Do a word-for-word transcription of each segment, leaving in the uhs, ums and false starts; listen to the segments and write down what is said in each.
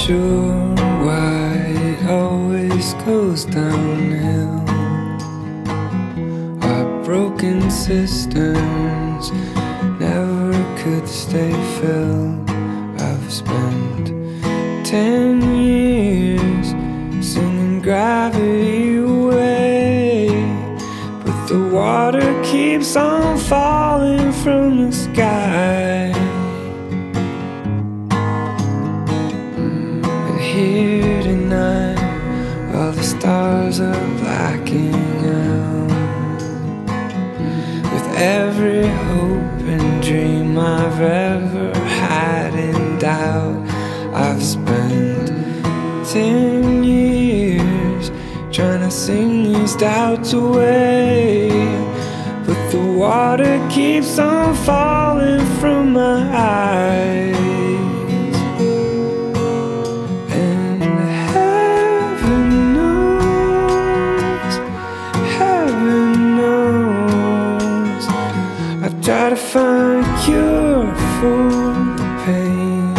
sure why it always goes downhill. Our broken cisterns never could stay filled. I've spent ten years singing gravity away, but the water keeps on falling from the sky. And here tonight, all the stars are blacking out. With every hope and dream I've ever had in doubt, I've spent ten years trying to sing these doubts away, but the water keeps on falling from my eyes. And heaven knows, heaven knows, I try to find a cure for the pain.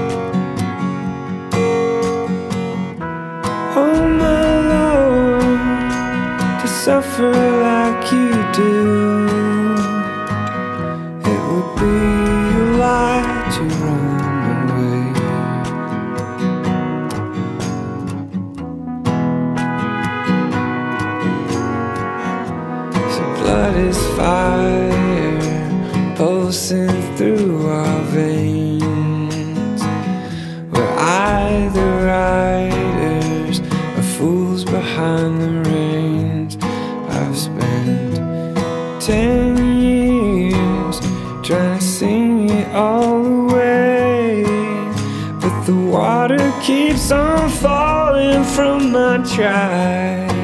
Oh my Lord, to suffer like you do, it would be a lie to run away. So blood is fire pulsing through our veins. We're either riders or fools behind the reins. I've spent ten years trying to sing it all away, but the water keeps on falling from my tries.